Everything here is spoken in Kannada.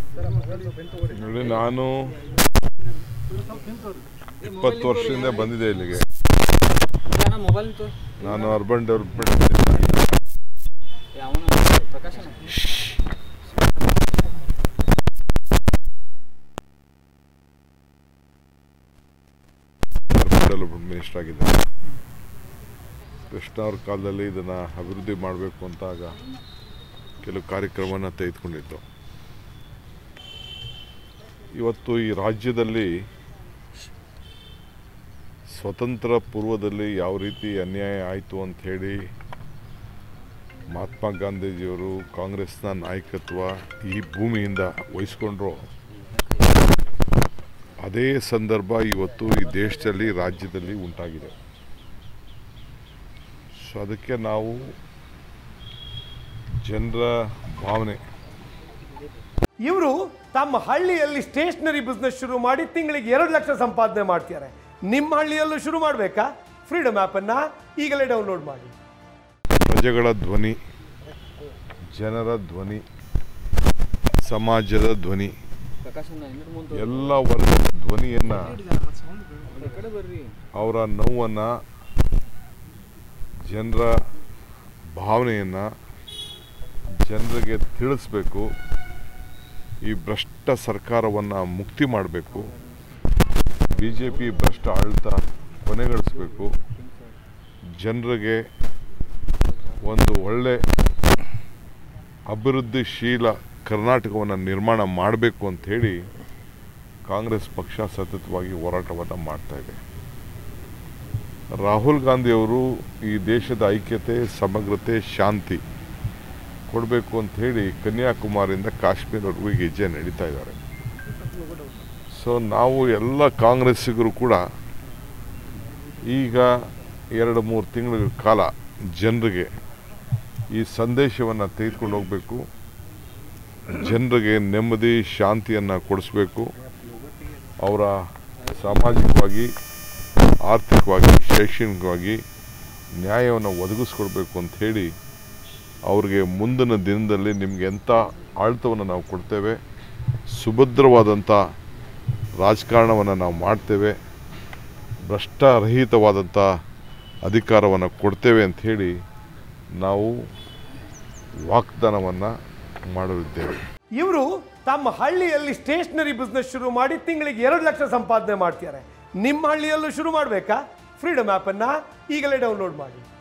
ನೋಡಿ, ನಾನು 20 ವರ್ಷದಿಂದ ಬಂದಿದೆ ಇಲ್ಲಿಗೆ. ನಾನು ಅರ್ಬನ್ ಡೆವಲಪ್ಮೆಂಟ್ ಮಿನಿಸ್ಟರ್ ಆಗಿದ್ದೆ. ಕೃಷ್ಣ ಅವ್ರ ಕಾಲದಲ್ಲಿ ಇದನ್ನು ಅಭಿವೃದ್ಧಿ ಮಾಡಬೇಕು ಅಂತಾಗ ಕೆಲವು ಕಾರ್ಯಕ್ರಮನ ತೆಗೆದುಕೊಂಡಿದ್ದು. ಇವತ್ತು ಈ ರಾಜ್ಯದಲ್ಲಿ ಸ್ವತಂತ್ರ ಪೂರ್ವದಲ್ಲಿ ಯಾವ ರೀತಿ ಅನ್ಯಾಯ ಆಯಿತು ಅಂಥೇಳಿ ಮಹಾತ್ಮ ಗಾಂಧೀಜಿಯವರು ಕಾಂಗ್ರೆಸ್ನ ನಾಯಕತ್ವ ಈ ಭೂಮಿಯಿಂದ ವಹಿಸ್ಕೊಂಡ್ರು, ಅದೇ ಸಂದರ್ಭ ಇವತ್ತು ಈ ದೇಶದಲ್ಲಿ ರಾಜ್ಯದಲ್ಲಿ ಉಂಟಾಗಿದೆ. ಸೊ ಅದಕ್ಕೆ ನಾವು ಜನರ ಭಾವನೆ. ಇವರು ತಮ್ಮ ಹಳ್ಳಿಯಲ್ಲಿ ಸ್ಟೇಷನರಿ ಬಿಸ್ನೆಸ್ ಶುರು ಮಾಡಿ ತಿಂಗಳಿಗೆ 2 ಲಕ್ಷ ಸಂಪಾದನೆ ಮಾಡ್ತಾರೆ. ನಿಮ್ಮ ಹಳ್ಳಿಯಲ್ಲೂ ಶುರು ಮಾಡಬೇಕಾ? ಫ್ರೀಡಮ್ ಆ್ಯಪನ್ನು ಈಗಲೇ ಡೌನ್ಲೋಡ್ ಮಾಡಿ. ಪ್ರಜೆಗಳ ಧ್ವನಿ, ಜನರ ಧ್ವನಿ, ಸಮಾಜದ ಧ್ವನಿ, ಎಲ್ಲ ವರ್ಗದ ಧ್ವನಿಯನ್ನು, ಅವರ ನೋವನ್ನು, ಜನರ ಭಾವನೆಯನ್ನು ಜನರಿಗೆ ತಿಳಿಸ್ಬೇಕು. ಈ ಭ್ರಷ್ಟ ಸರ್ಕಾರವನ್ನು ಮುಕ್ತಿ ಮಾಡಬೇಕು. BJP ಭ್ರಷ್ಟ ಆಡಳಿತ ಕೊನೆಗಳಿಸಬೇಕು. ಜನರಿಗೆ ಒಂದು ಒಳ್ಳೆ ಅಭಿವೃದ್ಧಿಶೀಲ ಕರ್ನಾಟಕವನ್ನು ನಿರ್ಮಾಣ ಮಾಡಬೇಕು ಅಂಥೇಳಿ ಕಾಂಗ್ರೆಸ್ ಪಕ್ಷ ಸತತವಾಗಿ ಹೋರಾಟವನ್ನು ಮಾಡ್ತಾಯಿದೆ. ರಾಹುಲ್ ಗಾಂಧಿಯವರು ಈ ದೇಶದ ಐಕ್ಯತೆ, ಸಮಗ್ರತೆ, ಶಾಂತಿ ಕೊಡಬೇಕು ಅಂಥೇಳಿ ಕನ್ಯಾಕುಮಾರಿಯಿಂದ ಕಾಶ್ಮೀರವರೆಗೂ ಹೆಜ್ಜೆ ನಡೀತಾ ಇದ್ದಾರೆ. ಸೊ ನಾವು ಎಲ್ಲ ಕಾಂಗ್ರೆಸ್ಸಿಗರು ಕೂಡ ಈಗ 2-3 ತಿಂಗಳ ಕಾಲ ಜನರಿಗೆ ಈ ಸಂದೇಶವನ್ನು ತೆಗೆದುಕೊಂಡು ಹೋಗಬೇಕು. ಜನರಿಗೆ ನೆಮ್ಮದಿ, ಶಾಂತಿಯನ್ನು ಕೊಡಿಸ್ಬೇಕು. ಅವರ ಸಾಮಾಜಿಕವಾಗಿ, ಆರ್ಥಿಕವಾಗಿ, ಶೈಕ್ಷಣಿಕವಾಗಿ ನ್ಯಾಯವನ್ನು ಒದಗಿಸ್ಕೊಡ್ಬೇಕು ಅಂಥೇಳಿ ಅವ್ರಿಗೆ ಮುಂದಿನ ದಿನದಲ್ಲಿ ನಿಮಗೆ ಎಂಥ ಆಡಳಿತವನ್ನು ನಾವು ಕೊಡ್ತೇವೆ, ಸುಭದ್ರವಾದಂಥ ರಾಜಕಾರಣವನ್ನು ನಾವು ಮಾಡ್ತೇವೆ, ಭ್ರಷ್ಟರಹಿತವಾದಂಥ ಅಧಿಕಾರವನ್ನು ಕೊಡ್ತೇವೆ ಅಂಥೇಳಿ ನಾವು ವಾಗ್ದಾನವನ್ನು ಮಾಡಲಿದ್ದೇವೆ. ಇವರು ತಮ್ಮ ಹಳ್ಳಿಯಲ್ಲಿ ಸ್ಟೇಷನರಿ ಬಿಸ್ನೆಸ್ ಶುರು ಮಾಡಿ ತಿಂಗಳಿಗೆ 2 ಲಕ್ಷ ಸಂಪಾದನೆ ಮಾಡ್ತಾರೆ. ನಿಮ್ಮ ಹಳ್ಳಿಯಲ್ಲೂ ಶುರು ಮಾಡಬೇಕಾ? ಫ್ರೀಡಮ್ ಆ್ಯಪನ್ನು ಈಗಲೇ ಡೌನ್ಲೋಡ್ ಮಾಡಿ.